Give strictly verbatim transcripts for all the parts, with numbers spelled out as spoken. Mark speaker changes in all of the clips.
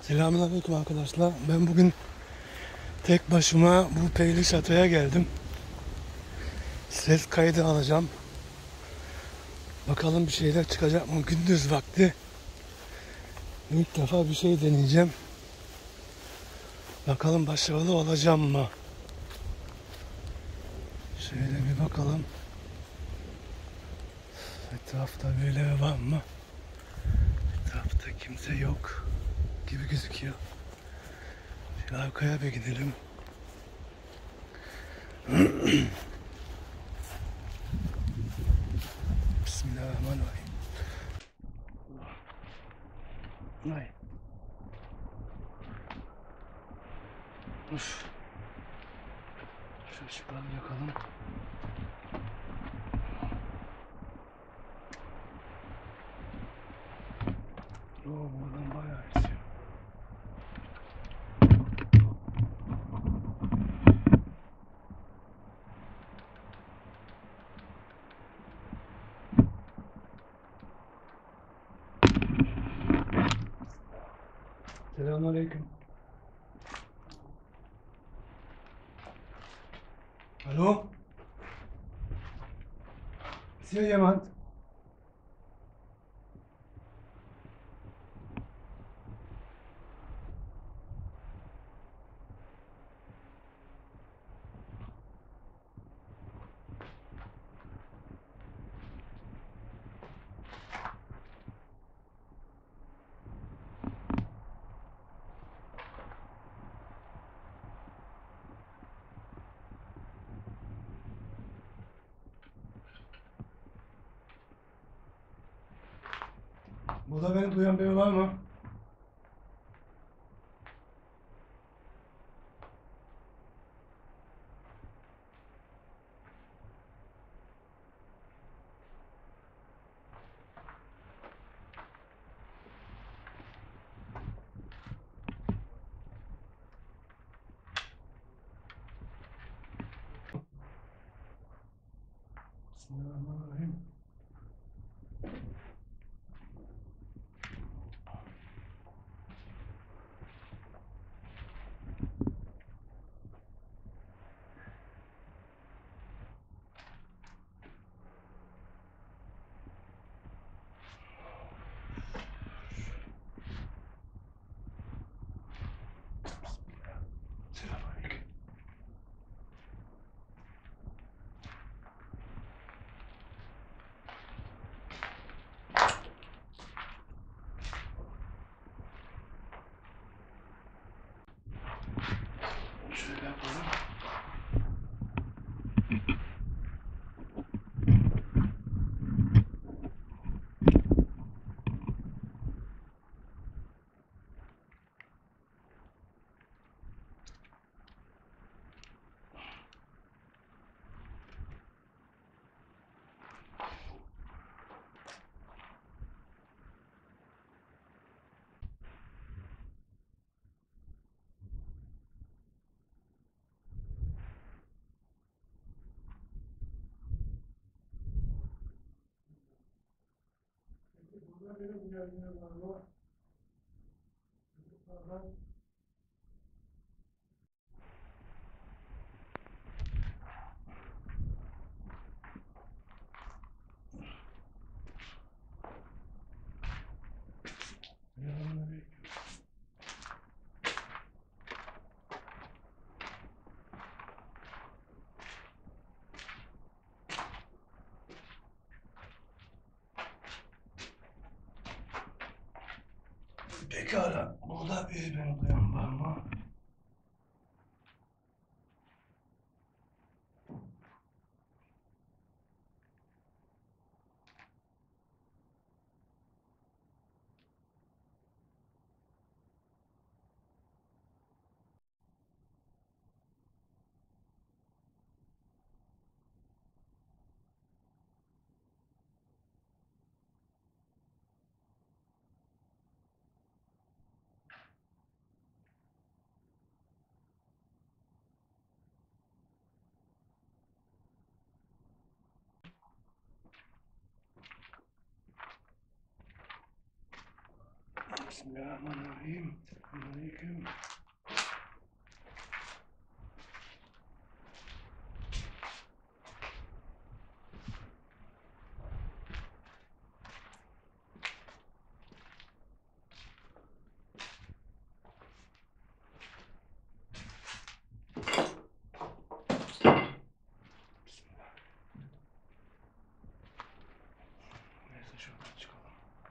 Speaker 1: Selamünaleyküm arkadaşlar. Ben bugün tek başıma bu Peyli Şato'ya geldim. Ses kaydı alacağım. Bakalım bir şeyler çıkacak mı? Gündüz vakti. İlk defa bir şey deneyeceğim. Bakalım başarılı olacağım mı? Şöyle bir bakalım. Etrafta böyle var mı? Etrafta kimse yok gibi gözüküyor. Şöyle arkaya bir gidelim. Bismillahirrahmanirrahim. Ay. Uf. Şu ışıkları yakalım. Oo, buradan bayağı esiyor. Selamünaleyküm. Hallo? Ist hier jemand? Burada beni duyan biri var mı? Bismillahirrahmanirrahim. Selamünaleyküm. Şöyle yapalım. Burada benim uyarımlar var mı? Selamünaleyküm. Pekala. Burada bir beni duyan var mı? Bismillahirrahmanirrahim. Selamünaleyküm. Neyse şuradan çıkalım.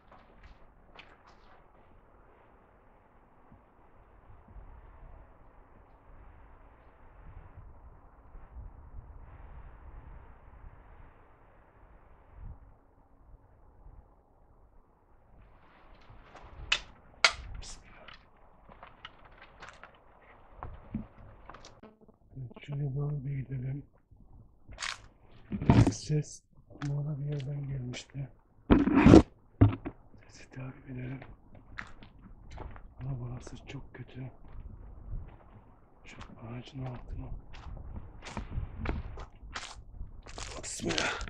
Speaker 1: Evet, şuraya doğru bir gidelim. Ses mola bir yerden gelmişti. Sesi takip edelim. Ama burası çok kötü. Şu ağacın altına. Bismillah.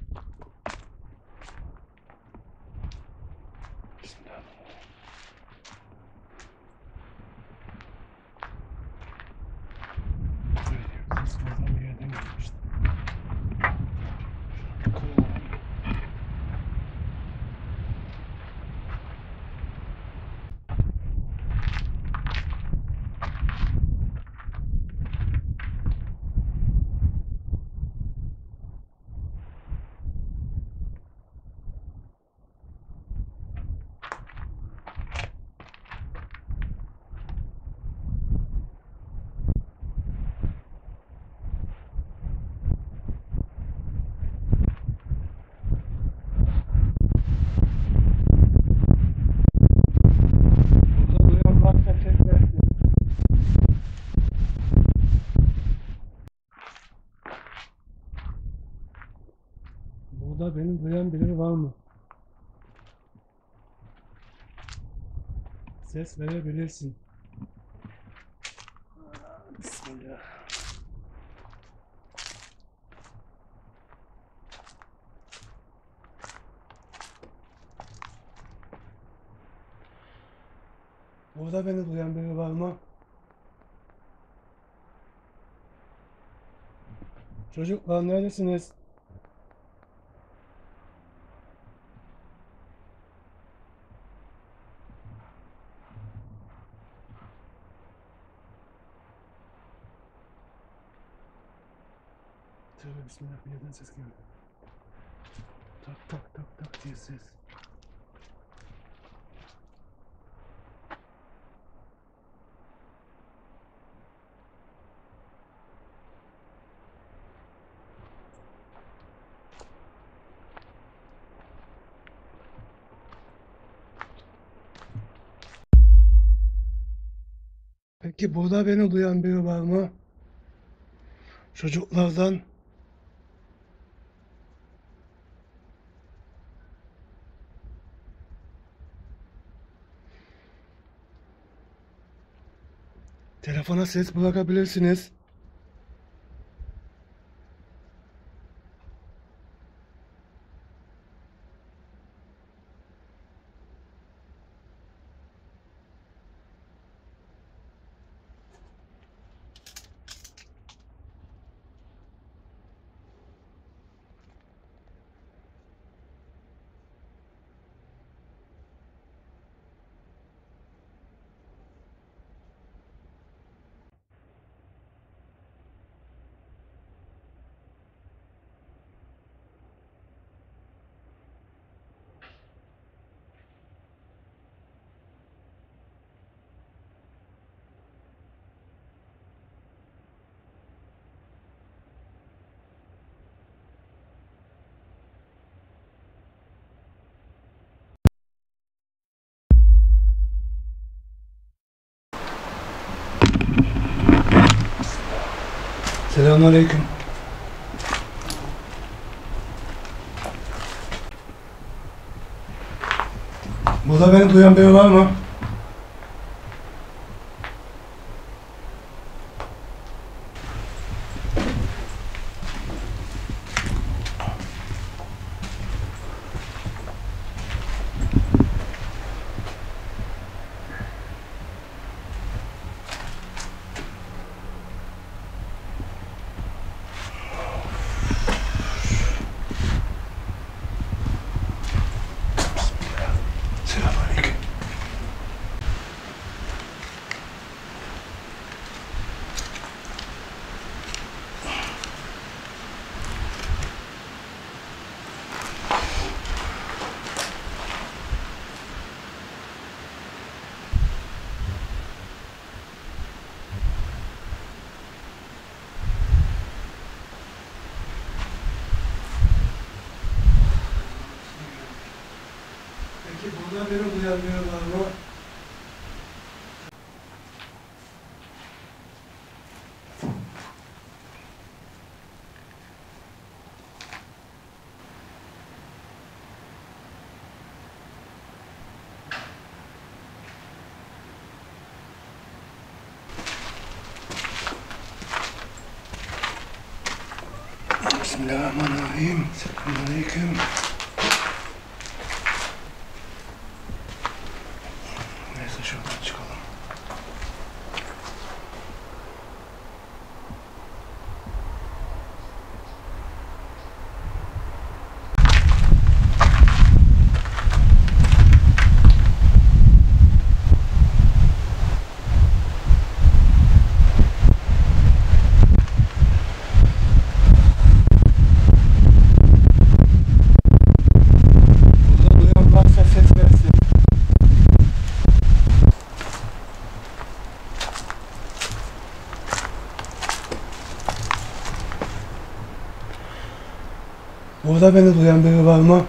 Speaker 1: Bismillah. Böyle ses oradan bir yerden gelmişti. Burada beni duyan biri var mı? Ses verebilirsin. Bismillah. Burada beni duyan biri var mı? Çocuklar neredesiniz? Tövbe bismillah, bir yerden ses geldi. Tak tak tak tak diye ses. Peki burada beni duyan biri var mı? Çocuklardan. Telefona ses bırakabilirsiniz. Selamünaleyküm. Burada beni duyan biri var mı? Burada beni duyan biri var mı? Bismillahirrahmanirrahim. Selamünaleyküm. Neyse şuradan çıkalım. Burada beni duyan biri var mı?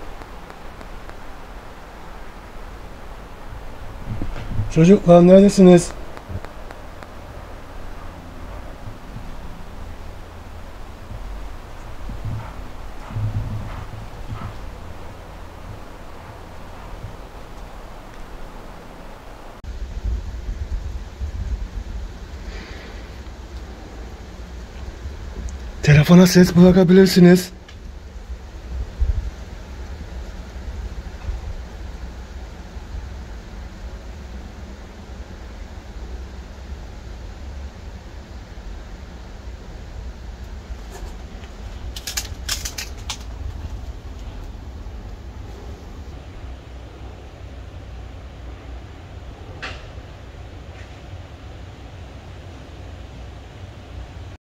Speaker 1: Çocuklar neredesiniz? Telefona ses bırakabilirsiniz.